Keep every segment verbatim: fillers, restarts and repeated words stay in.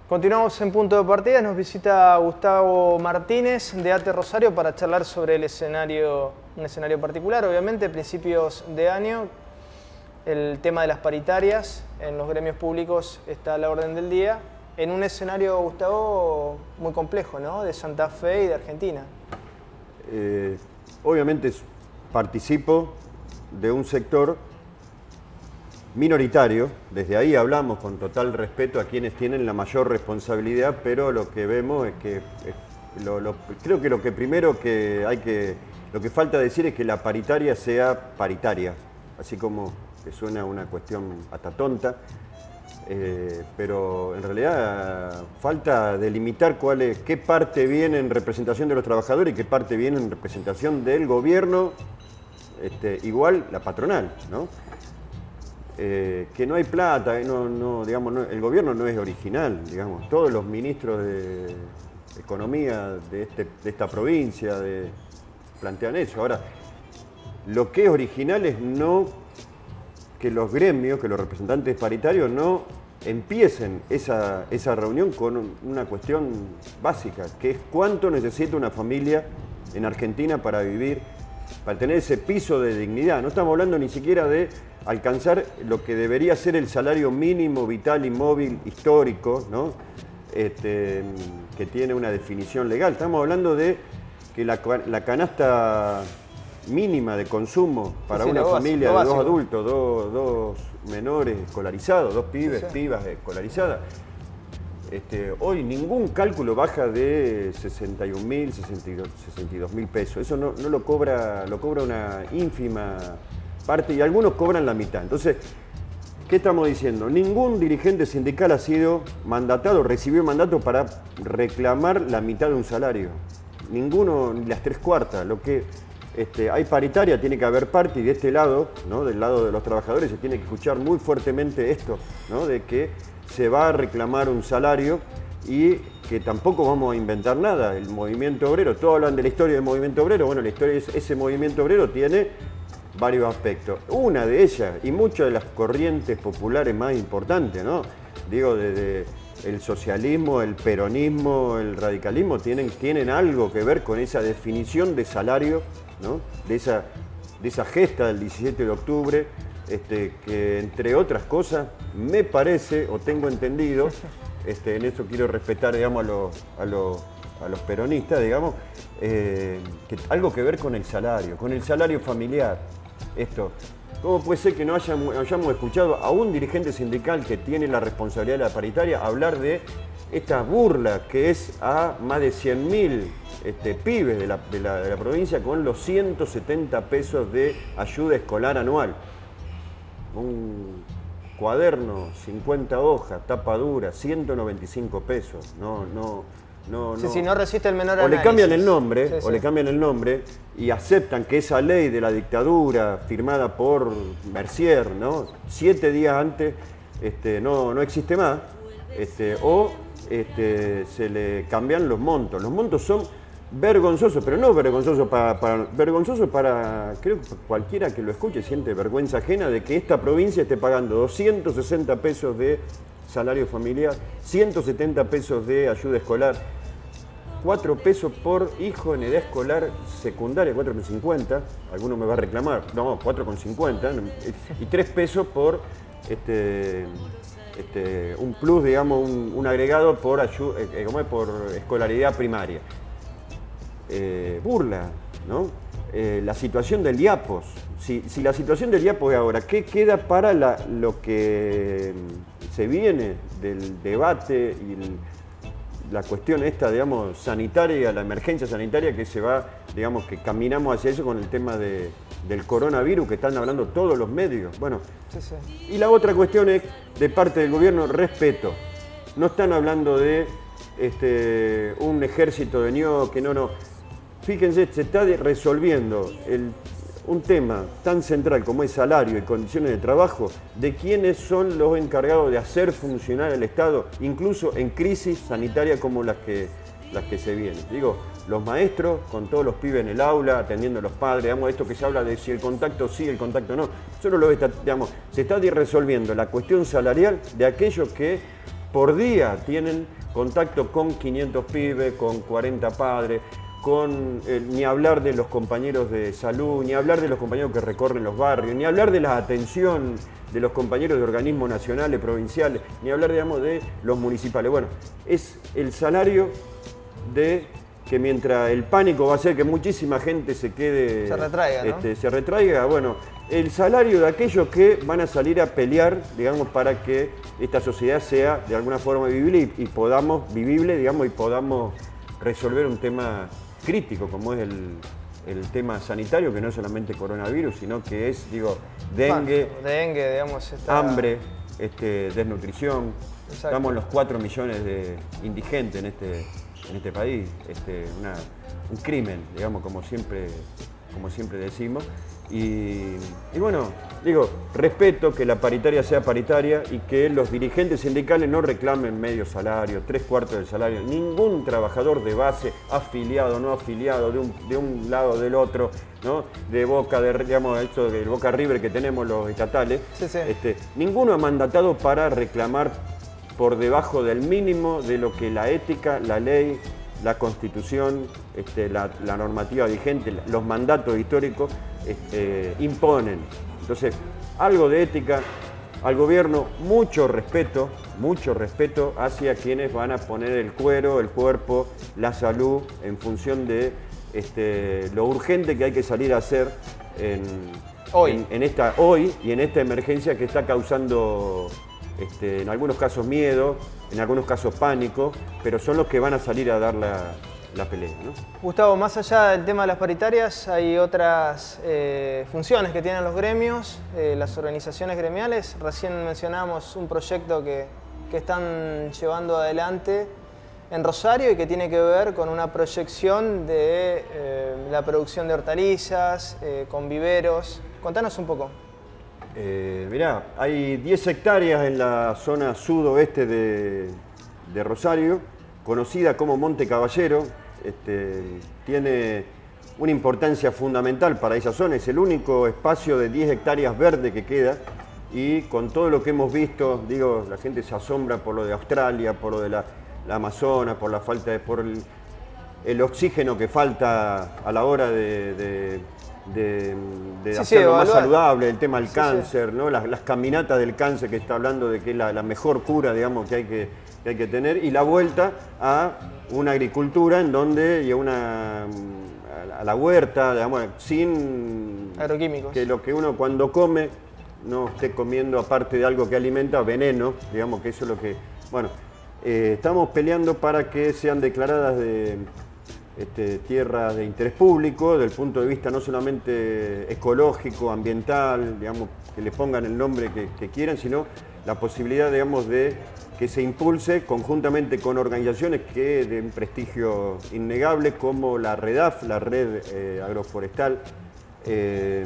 Continuamos en Punto de Partida, nos visita Gustavo Martínez de ATE Rosario para charlar sobre el escenario, un escenario particular, obviamente, principios de año. El tema de las paritarias en los gremios públicos está a la orden del día, en un escenario, Gustavo, muy complejo, ¿no? De Santa Fe y de Argentina. Eh, obviamente participo de un sector minoritario, desde ahí hablamos con total respeto a quienes tienen la mayor responsabilidad, pero lo que vemos es que, es, lo, lo, creo que lo que primero que hay que, lo que falta decir es que la paritaria sea paritaria, así como que suena una cuestión hasta tonta, eh, pero en realidad falta delimitar cuál es, qué parte viene en representación de los trabajadores y qué parte viene en representación del gobierno, este, igual la patronal, ¿no? Eh, que no hay plata, eh, no, no, digamos, no, el gobierno no es original, digamos, todos los ministros de Economía de, este, de esta provincia de, plantean eso. Ahora, lo que es original es no que los gremios, que los representantes paritarios no empiecen esa, esa reunión con una cuestión básica, que es cuánto necesita una familia en Argentina para vivir, para tener ese piso de dignidad. No estamos hablando ni siquiera de alcanzar lo que debería ser el salario mínimo vital y móvil histórico, ¿no? Este, que tiene una definición legal. Estamos hablando de que la, la canasta mínima de consumo para sí, sí, una familia de dos adultos, dos, dos menores escolarizados, dos pibes, sí, sí. pibas escolarizadas, este, hoy ningún cálculo baja de sesenta y un mil, sesenta y dos mil pesos. Eso no, no lo cobra, lo cobra una ínfima parte y algunos cobran la mitad. Entonces, ¿qué estamos diciendo? Ningún dirigente sindical ha sido mandatado, recibió mandato para reclamar la mitad de un salario. Ninguno, ni las tres cuartas. Lo que este, hay paritaria, tiene que haber parte, y de este lado, ¿no? Del lado de los trabajadores, se tiene que escuchar muy fuertemente esto, ¿no? De que se va a reclamar un salario y que tampoco vamos a inventar nada. El movimiento obrero, todos hablan de la historia del movimiento obrero. Bueno, la historia es ese movimiento obrero tiene varios aspectos. Una de ellas, y muchas de las corrientes populares más importantes, ¿no? Digo, desde el socialismo, el peronismo, el radicalismo, tienen, tienen algo que ver con esa definición de salario, ¿no? De esa, de esa gesta del diecisiete de octubre, este, que entre otras cosas, me parece, o tengo entendido, este, en eso quiero respetar, digamos, a los, a los, a los peronistas, digamos, eh, que algo que ver con el salario, con el salario familiar. Esto, ¿cómo puede ser que no hayamos, hayamos escuchado a un dirigente sindical que tiene la responsabilidad de la paritaria hablar de esta burla que es a más de cien mil este, pibes de la, de, la, de la provincia con los ciento setenta pesos de ayuda escolar anual? Un cuaderno, cincuenta hojas, tapa dura, ciento noventa y cinco pesos. No, no, no, sí, no. sí, no resiste el menor o análisis. le cambian el nombre, sí, o sí. le cambian el nombre y aceptan que esa ley de la dictadura firmada por Mercier, ¿no? Siete días antes este, no, no existe más, este, o este, se le cambian los montos. Los montos son vergonzosos, pero no vergonzosos para, para, vergonzosos para, creo que cualquiera que lo escuche siente vergüenza ajena de que esta provincia esté pagando doscientos sesenta pesos de salario familiar, ciento setenta pesos de ayuda escolar, cuatro pesos por hijo en edad escolar secundaria, cuatro con cincuenta, alguno me va a reclamar, no, cuatro con cincuenta, y tres pesos por este, este, un plus, digamos, un, un agregado por, ayuda, eh, como es, por escolaridad primaria. Eh, burla, ¿no? Eh, la situación del IAPOS. Si, si la situación del IAPOS es ahora, ¿qué queda para la, lo que se viene del debate y el, la cuestión esta, digamos, sanitaria, la emergencia sanitaria que se va, digamos, que caminamos hacia eso con el tema de, del coronavirus que están hablando todos los medios? Bueno, sí, sí. Y la otra cuestión es, de parte del gobierno, respeto. No están hablando de este, un ejército de ñoque, no, no. Fíjense, se está resolviendo el, un tema tan central como es salario y condiciones de trabajo, de quiénes son los encargados de hacer funcionar el Estado, incluso en crisis sanitaria como las que, las que se vienen. Digo, los maestros, con todos los pibes en el aula, atendiendo a los padres, digamos, esto que se habla de si el contacto sí, el contacto no, solo lo está, digamos, se está resolviendo la cuestión salarial de aquellos que por día tienen contacto con quinientos pibes, con cuarenta padres, con eh, ni hablar de los compañeros de salud, ni hablar de los compañeros que recorren los barrios, ni hablar de la atención de los compañeros de organismos nacionales, provinciales, ni hablar, digamos, de los municipales. Bueno, es el salario de que mientras el pánico va a hacer que muchísima gente se quede... Se retraiga, ¿no? este, se retraiga, bueno, el salario de aquellos que van a salir a pelear, digamos, para que esta sociedad sea de alguna forma vivible y, y podamos, vivible, digamos, y podamos resolver un tema crítico como es el, el tema sanitario, que no es solamente coronavirus, sino que es, digo, dengue, bueno, dengue, digamos, está... hambre, este, desnutrición. Exacto. Estamos en los cuatro millones de indigentes en este, en este país, este, una, un crimen, digamos, como siempre, como siempre decimos. Y, y bueno, digo, respeto que la paritaria sea paritaria y que los dirigentes sindicales no reclamen medio salario, tres cuartos del salario. Ningún trabajador de base, afiliado, no afiliado, de un, de un lado o del otro, ¿no? De Boca, de, digamos, esto del Boca River que tenemos los estatales, sí, sí. Este, ninguno ha mandatado para reclamar por debajo del mínimo de lo que la ética, la ley, la Constitución, este, la, la normativa vigente, los mandatos históricos este, imponen. Entonces, algo de ética, al gobierno mucho respeto, mucho respeto hacia quienes van a poner el cuero, el cuerpo, la salud en función de este, lo urgente que hay que salir a hacer en, hoy. En, en esta, hoy y en esta emergencia que está causando... Este, en algunos casos miedo, en algunos casos pánico, pero son los que van a salir a dar la, la pelea, ¿no? Gustavo, más allá del tema de las paritarias, hay otras eh, funciones que tienen los gremios, eh, las organizaciones gremiales. Recién mencionábamos un proyecto que, que están llevando adelante en Rosario y que tiene que ver con una proyección de eh, la producción de hortalizas, eh, con viveros. Contanos un poco. Eh, mirá, hay diez hectáreas en la zona sudoeste de, de Rosario, conocida como Monte Caballero. Este, tiene una importancia fundamental para esa zona, es el único espacio de diez hectáreas verde que queda y con todo lo que hemos visto, digo, la gente se asombra por lo de Australia, por lo de la, la Amazonas, por la falta de, por el, el oxígeno que falta a la hora de, de de, de sí, hacerlo sí, más saludable, el tema del sí, cáncer, sí. ¿no? Las, las caminatas del cáncer que está hablando de que es la, la mejor cura, digamos, que hay que, que hay que tener, y la vuelta a una agricultura en donde, y a una a la huerta, digamos, sin agroquímicos. Que lo que uno cuando come no esté comiendo, aparte de algo que alimenta, veneno, digamos, que eso es lo que... Bueno, eh, estamos peleando para que sean declaradas de... Este, tierras de interés público, desde el punto de vista no solamente ecológico, ambiental, digamos, que le pongan el nombre que, que quieran, sino la posibilidad, digamos, de que se impulse conjuntamente con organizaciones que de un prestigio innegable como la REDAF, la Red eh, Agroforestal, eh,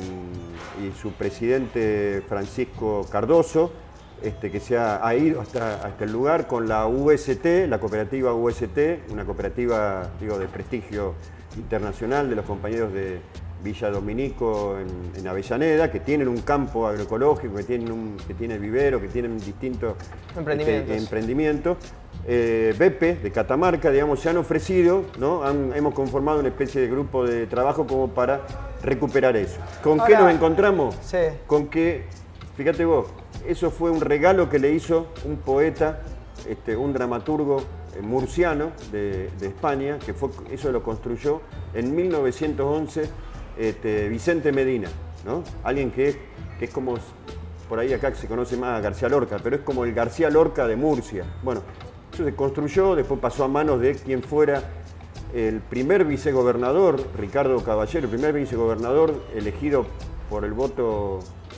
y su presidente Francisco Cardoso, Este, que se ha, ha ido hasta, hasta el lugar con la U S T, la cooperativa U S T, una cooperativa, digo, de prestigio internacional de los compañeros de Villa Dominico en, en Avellaneda, que tienen un campo agroecológico, que tienen, un, que tienen vivero, que tienen distintos emprendimientos. Este, emprendimientos. Eh, B P de Catamarca, digamos, se han ofrecido, ¿no? Han, hemos conformado una especie de grupo de trabajo como para recuperar eso. ¿Con Ahora, qué nos encontramos? Sí. Con que, fíjate vos, eso fue un regalo que le hizo un poeta, este, un dramaturgo eh, murciano de, de España, que fue, eso lo construyó en mil novecientos once este, Vicente Medina, ¿no? Alguien que, que es como, por ahí acá se conoce más a García Lorca, pero es como el García Lorca de Murcia. Bueno, eso se construyó, después pasó a manos de quien fuera el primer vicegobernador, Ricardo Caballero, el primer vicegobernador elegido por el voto...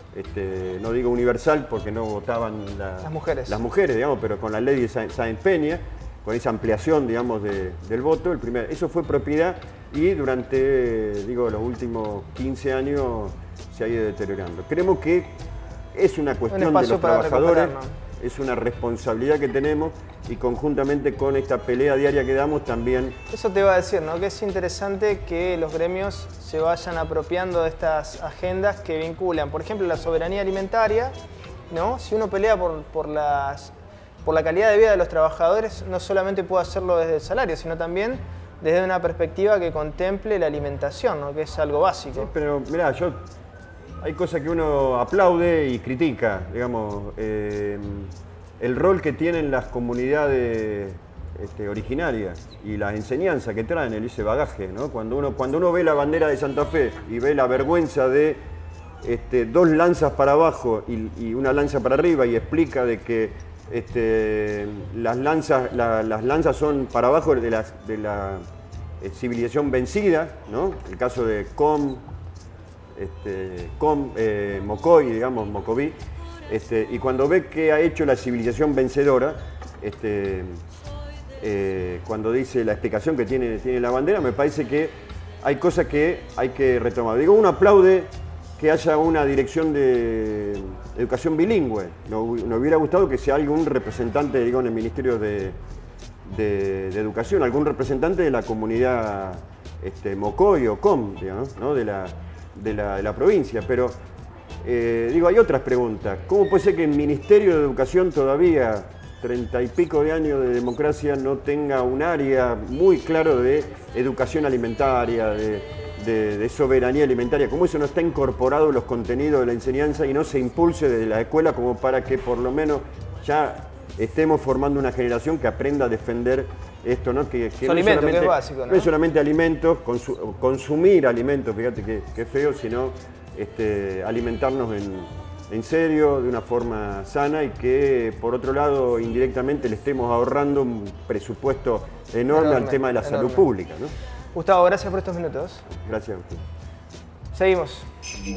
Este, no digo universal porque no votaban la, las mujeres, las mujeres digamos, pero con la ley de Sáenz Peña, con esa ampliación, digamos, de, del voto, el primer, eso fue propiedad y durante, digo, los últimos quince años se ha ido deteriorando. Creemos que es una cuestión de los trabajadores, es una responsabilidad que tenemos y conjuntamente con esta pelea diaria que damos también... Eso te iba a decir, ¿no? Que es interesante que los gremios se vayan apropiando de estas agendas que vinculan, por ejemplo, la soberanía alimentaria, ¿no? Si uno pelea por, por las por la calidad de vida de los trabajadores, no solamente puede hacerlo desde el salario, sino también desde una perspectiva que contemple la alimentación, ¿no? Que es algo básico. Sí, pero mirá, yo, hay cosas que uno aplaude y critica, digamos, eh, el rol que tienen las comunidades este, originarias y las enseñanzas que traen, ese bagaje, ¿no? Cuando uno, cuando uno ve la bandera de Santa Fe y ve la vergüenza de este, dos lanzas para abajo y, y una lanza para arriba y explica de que este, las, lanzas, la, las lanzas son para abajo de la, de la eh, civilización vencida, ¿no? El caso de Com, este, Com eh, Mocoy, digamos, Mocoví, este, y cuando ve que ha hecho la civilización vencedora, este, eh, cuando dice la explicación que tiene, tiene la bandera, me parece que hay cosas que hay que retomar. Digo, uno aplaude que haya una dirección de educación bilingüe. Nos, nos hubiera gustado que sea algún representante, digo, en el Ministerio de, de, de Educación, algún representante de la comunidad este, Mocoy o Com, digamos, ¿no? de, la, de, la, de la provincia. Pero, eh, digo, hay otras preguntas. ¿Cómo puede ser que el Ministerio de Educación todavía, treinta y pico de años de democracia, no tenga un área muy claro de educación alimentaria, de, de, de soberanía alimentaria? ¿Cómo eso no está incorporado en los contenidos de la enseñanza y no se impulse desde la escuela como para que por lo menos ya estemos formando una generación que aprenda a defender esto, ¿no? Que, que, no, alimento, solamente, que es básico, ¿no? no es solamente alimentos, consu, consumir alimentos, fíjate que, que feo, sino este, alimentarnos en... en serio, de una forma sana y que, por otro lado, indirectamente le estemos ahorrando un presupuesto enorme, enorme al tema de la enorme. salud pública, ¿no? Gustavo, gracias por estos minutos. Gracias a usted. Seguimos.